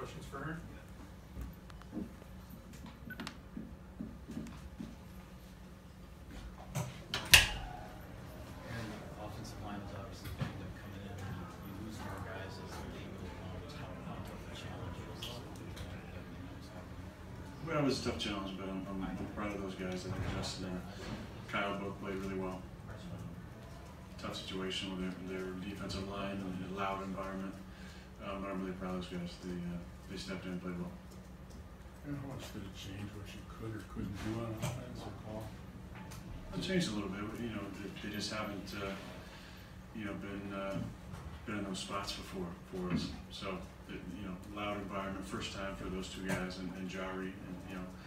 questions for her? And the offensive line is obviously banged up coming in, and you lose more guys as the game goes on. Just how tough the challenge is. Well, it was a tough challenge, but I'm proud of those guys. I think Justin and Kyle both played really well. Tough situation with their defensive line and a loud environment, but I'm really proud of those guys. They stepped in and played well. And how much did it change what you could or couldn't do on offense or call? It changed a little bit. You know, they just haven't, you know, been in those spots before for us. So, you know, loud environment, first time for those two guys, and Jari, and you know,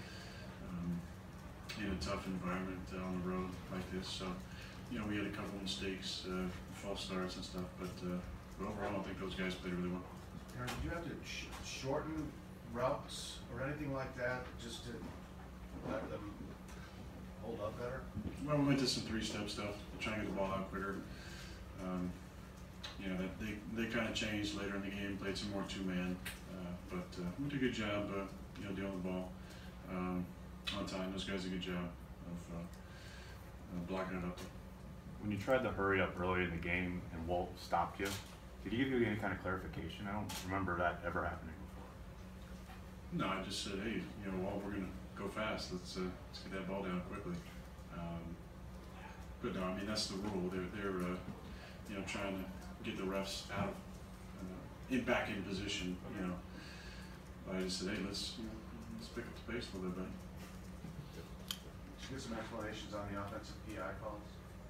in a tough environment on the road like this. So, you know, we had a couple of mistakes, false starts and stuff, but overall, I think those guys played really well. Aaron, did you have to shorten routes or anything like that just to let them hold up better? Well, we went to some three-step stuff, trying to get the ball out quicker. You know, they kind of changed later in the game, played some more two-man, but we did a good job, you know, dealing with the ball on time. Those guys did a good job of blocking it up. When you tried to hurry up early in the game and Walt stopped you, did he give you any kind of clarification? I don't remember that ever happening before. No, I just said, hey, you know, Walt, we're gonna go fast. Let's get that ball down quickly. But no, I mean that's the rule. They're you know, trying to get the refs out of back in position. You know, but I just said, hey, let's pick up the pace a little bit better. Did you get some explanations on the offensive PI calls?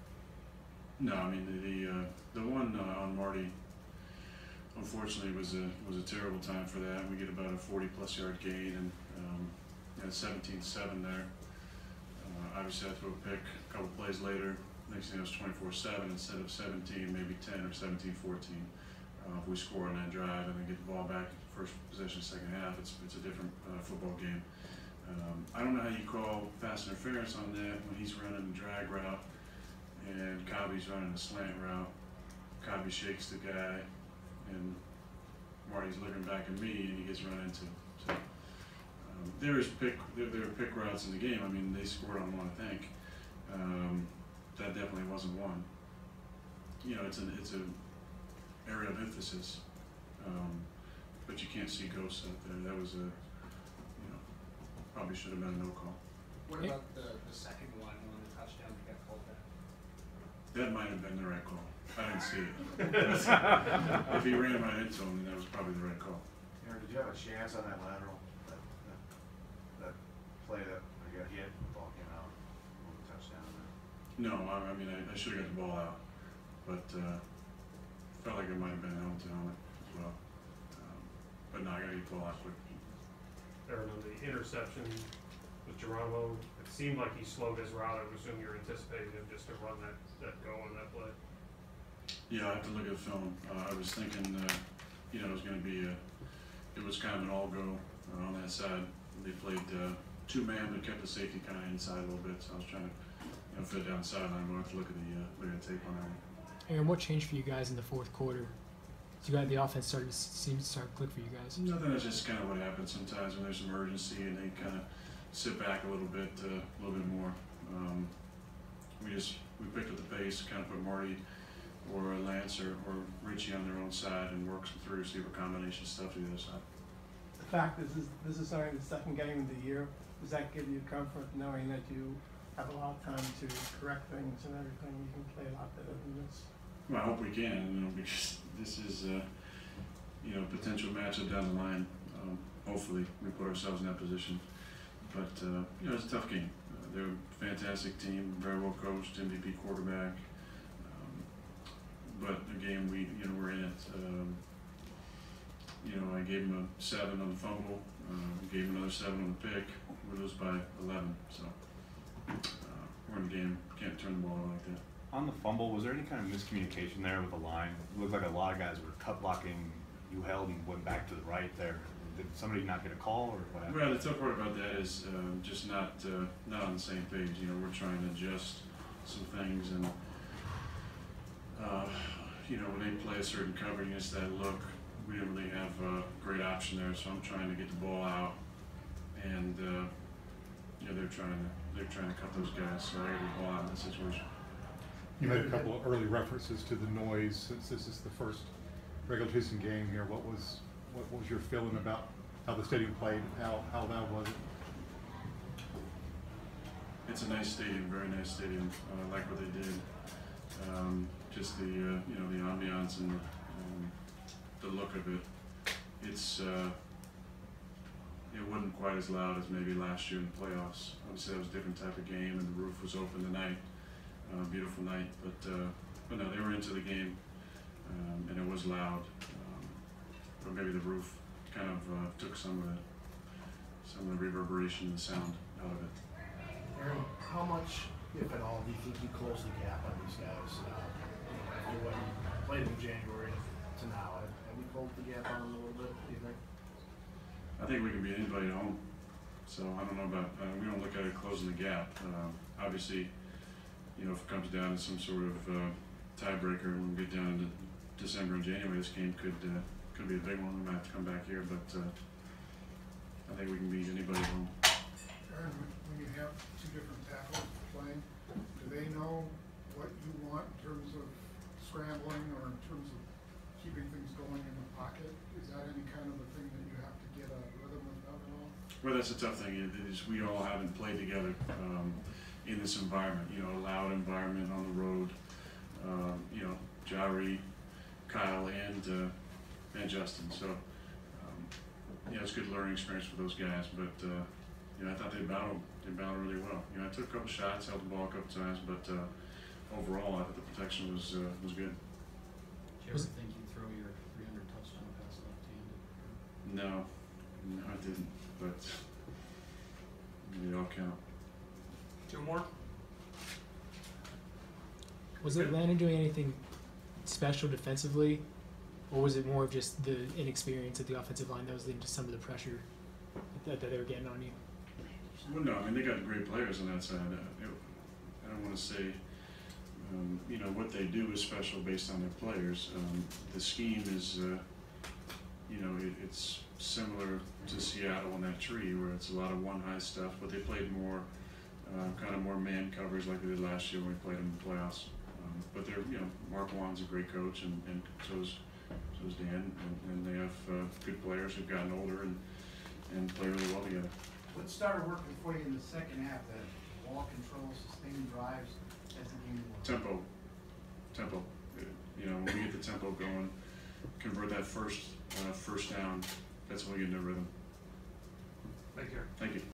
No, I mean the one on Marty, unfortunately, was a terrible time for that. We get about a 40+ yard gain and had 17-7 there. Obviously, I threw a pick a couple plays later. Next thing it was 24-7 instead of 17, maybe 10 or 17-14. If we score on that drive and then get the ball back first possession, second half, it's a different football game. I don't know how you call pass interference on that when he's running the drag route and Cobby's running a slant route. Cobby shakes the guy, and Marty's looking back at me, and he gets run into. So there are pick routes in the game. I mean, they scored on one, I think. That definitely wasn't one. You know, it's an area of emphasis, but you can't see ghosts out there. That was you know, probably should have been a no call. What about the second one on the touchdown that got called back? That might have been the right call. I didn't see it. If he ran right into him, then that was probably the right call. Aaron, did you have a chance on that lateral? That play that I got hit, the ball came out, on the touchdown there? No, I mean, I should have got the ball out, but felt like it might have been helmet to helmet as well. But no, I got to get the ball out quick. Aaron, on the interception with Geronimo, it seemed like he slowed his route. I would assume you're anticipating him just to run that go on that play. Yeah, I have to look at the film. I was thinking, you know, it was going to be it was kind of an all-go on that side. They played two-man, but kept the safety kind of inside a little bit. So I was trying to, you know, fit down the sideline. I'm going to have to look at the tape on that one. Aaron, what changed for you guys in the fourth quarter? So you got the offense seemed to start to click for you guys. Nothing. That's just kind of what happens sometimes when there's some urgency and they kind of sit back a little bit more. We picked up the pace, kind of put Marty or Lance or Richie on their own side and work through receiver combination stuff to the other side. The fact is this is only the second game of the year. Does that give you comfort knowing that you have a lot of time to correct things and everything? You can play a lot better than this. Well, I hope we can, you know, because this is, you know, potential matchup down the line. Hopefully, we put ourselves in that position. But you know, it's a tough game. They're a fantastic team, very well coached, MVP quarterback. But a game we're in it. You know, I gave him a 7 on the fumble. Gave him another 7 on the pick. We lose by 11. So we're in the game. Can't turn the ball over like that. On the fumble, was there any kind of miscommunication there with the line? It looked like a lot of guys were cut blocking. You held and went back to the right there. Did somebody not get a call or what happened? Well, the tough part about that is just not on the same page. You know, we're trying to adjust some things, and you know, when they play a certain cover against that look, we didn't really have a great option there, so I'm trying to get the ball out, and yeah, they're trying to cut those guys, so I got the ball out in that situation. You made a couple of early references to the noise. Since this is the first regular season game here, what was your feeling about how the stadium played? How loud was it? It's a nice stadium, very nice stadium. I like what they did. Just the you know, the ambiance and the look of it. It's it wasn't quite as loud as maybe last year in the playoffs. Obviously, that was a different type of game, and the roof was open tonight. Beautiful night, but no, they were into the game, and it was loud. But maybe the roof kind of took some of the reverberation and the sound out of it. Aaron, how much, if at all, do you think you closed the gap on these guys? After what you played in January to now, have we closed the gap on them a little bit, do you think? I think we can beat anybody at home. So I don't know about, we don't look at it closing the gap. Obviously, you know, if it comes down to some sort of tiebreaker when we get down into December and January, this game could be a big one. We might have to come back here, but I think we can beat anybody at home. Aaron, when you have two different tackles playing, do they know what you want in terms of scrambling or in terms of keeping things going in the pocket? Is that any kind of a thing that you have to get a rhythm with at all? Well, that's a tough thing. It is we all haven't played together in this environment. You know, a loud environment on the road. You know, Jari, Kyle, and Justin. So, yeah, it's a good learning experience for those guys. But you know, I thought they battled really well. You know, I took a couple shots, held the ball a couple times, but overall, I thought the protection was good. Did you ever think you'd throw your 300 touchdown pass left-handed? No, I didn't. But they all count. Two more? Was Atlanta doing anything special defensively, or was it more of just the inexperience of the offensive line that was leading to some of the pressure that they were getting on you? Well, no, I mean, they got great players on that side. I don't want to say, you know, what they do is special based on their players. The scheme is, you know, it's similar to Seattle in that tree where it's a lot of one-high stuff, but they played more, kind of more man coverage like they did last year when we played them in the playoffs. But they're, you know, Mark Juan's a great coach, and so is Dan, and they have good players who've gotten older and play really well together. What started working for you in the second half, that ball control, sustained drives, as the game went? Tempo. You know, when we get the tempo going, convert that first down, that's when we get into rhythm. Thank you. Thank you.